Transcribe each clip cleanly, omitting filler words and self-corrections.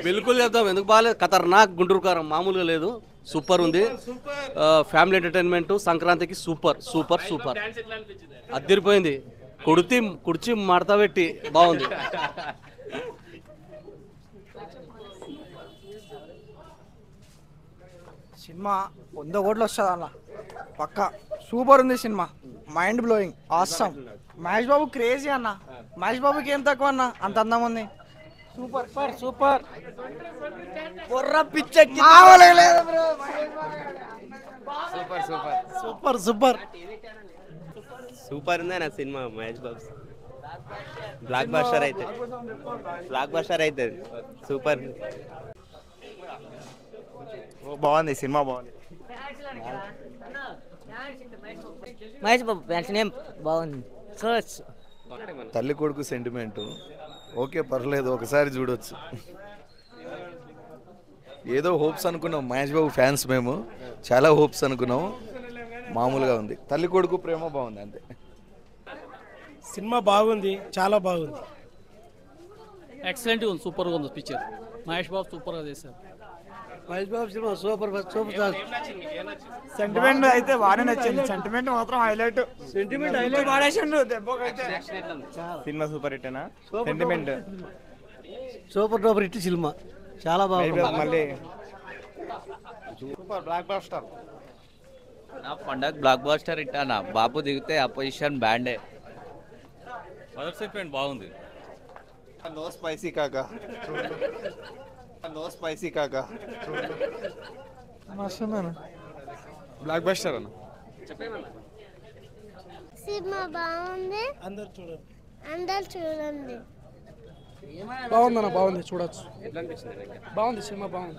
బిల్కుల్ చెప్తాం, ఎందుకు బాగాలేదు. ఖతర్నాక్ గుంటూరు కారం మామూలుగా లేదు, సూపర్ ఉంది. ఫ్యామిలీ ఎంటర్టైన్మెంట్ సంక్రాంతికి సూపర్ సూపర్ సూపర్ అద్దరిపోయింది. కుర్చీ మడత పెట్టి బాగుంది. సినిమా 100 కోట్లు వస్తుంది అన్న, పక్క సూపర్ ఉంది సినిమా, mind blowing, awesome. Mahesh Babu crazy అన్న, మహేష్ బాబుకి ఏం తక్కువ అన్న, అంత అందం ఉంది. Super super super super super super super super ఉందన్న సినిమా. మహేష్ బాబు బ్లాక్ బస్టర్ అయితే సూపర్. బాగుంది సినిమా, బాగుంది. మహేష్ బాబు వెంటనే బాగుంది. చూడొచ్చు. తల్లి కొడుకు సెంటిమెంటు ఓకే, పర్లేదు, ఒకసారి చూడొచ్చు. ఏదో హోప్స్ అనుకున్నాం, మహేష్ బాబు ఫ్యాన్స్ మేము, చాలా హోప్స్ అనుకున్నాం, మామూలుగా ఉంది. తల్లి కొడుకు ప్రేమ బాగుంది అంతే. సినిమా బాగుంది, చాలా బాగుంది. ఎక్సలెంట్గా ఉంది, సూపర్గా ఉంది పిక్చర్. మహేష్ బాబు సూపర్గా చేశారు. మహేష్ బాబు సినిమా సూపర్ సూపర్. సెంటిమెంట్ అయితే బాగానే నచ్చింది, సెంటిమెంట్ మాత్రం హైలైట్. సెంటిమెంట్ హైలైట్ వాడేసిండు దెబ్బకైతే. సినిమా సూపర్ హిట్టేనా? సెంటిమెంట్ సూపర్ డూపర్ హిట్ సినిమా, చాలా బాగుంది. మళ్ళీ సూపర్ బ్లాక్ బస్టర్. నా పండగ బ్లాక్ బాస్టర్ ఇట్టానా. బాబు దిగితే అపోజిషన్ బ్యాండే. మదర్ సెగ్మెంట్ బాగుంది. నో స్పైసీ కాకా, నో స్పైసీ కాకా. బ్లాక్ బస్టర్ అన్న. సినిమా బాగుంది, అందరు చూడండి. అందరు చూడండి. బాగుందన్న, బాగుంది, చూడొచ్చు. బాగుంది సినిమా, బాగుంది.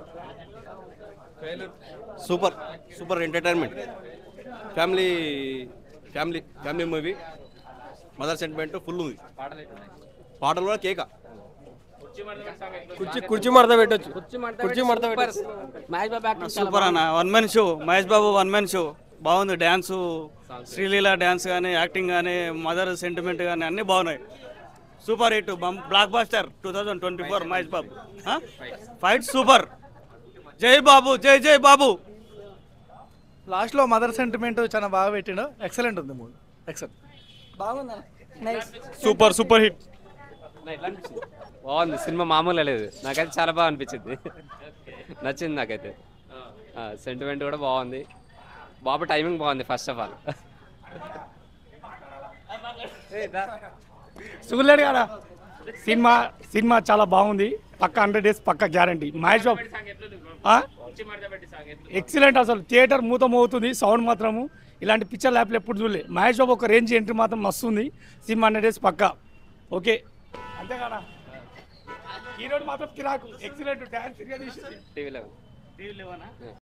Super super entertainment, family family family movie. Mother sentiment full ఉంది. పాటలు కూడా కేక. కుర్చీ మడత పెట్టొచ్చు, కుర్చీ మడత పెట్టొచ్చు. మహేష్ బాబు యాక్టింగ్ సూపర్ అన్న, 1 man show. Mahesh Babu 1 man show బాగుంది. డ్యాన్సు, శ్రీలీల డ్యాన్స్ కానీ, యాక్టింగ్ కానీ, మదర్ సెంటిమెంట్ కానీ అన్నీ బాగున్నాయి. Super hit, blockbuster 2024 Mahesh Babu. Fight super. జై బాబు, జై జై బాబు. లాస్ట్లో మదర్ సెంటిమెంట్ చాలా బాగా పెట్టిండు, ఎక్సలెంట్ ఉంది movie, excellent. Super super hit. బాగుంది సినిమా, మామూలుగా లేదు. నాకైతే చాలా బాగా అనిపించింది, నచ్చింది నాకైతే. సెంటిమెంట్ కూడా బాగుంది. బాబు టైమింగ్ బాగుంది ఫస్ట్ ఆఫ్ ఆల్. చూడలేడు కదా సినిమా. సినిమా చాలా బాగుంది, పక్క 100 days పక్క గ్యారంటీ. మహేష్ బాబు ఎక్సలెంట్, అసలు థియేటర్ మూత మోగుతుంది, సౌండ్ మాత్రము. ఇలాంటి పిక్చర్ ల్యాప్లు ఎప్పుడు చూడలే. మహేష్ బాబు ఒక రేంజ్ ఎంట్రీ మాత్రం మస్తు ఉంది. సినిమా 100 days పక్క ఓకే, అంతే కదా. హీరోని మాత్రం కిరాకు, ఎక్సలెంట్ డ్యాన్స్. టీవీ 11